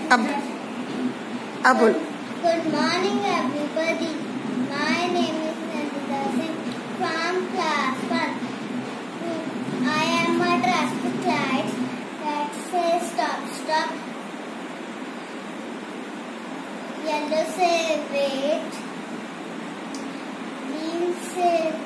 अब बोल. Good morning, everybody. My name is Nandita Singh from class 1. I am a traffic light that says stop, stop. Yellow say wait. Green say